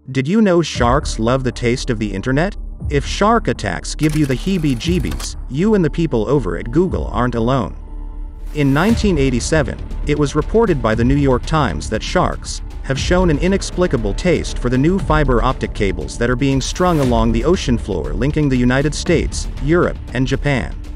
Did you know sharks love the taste of the internet? If shark attacks give you the heebie-jeebies, you and the people over at Google aren't alone. In 1987, it was reported by the New York Times that sharks have shown an inexplicable taste for the new fiber-optic cables that are being strung along the ocean floor linking the United States, Europe, and Japan.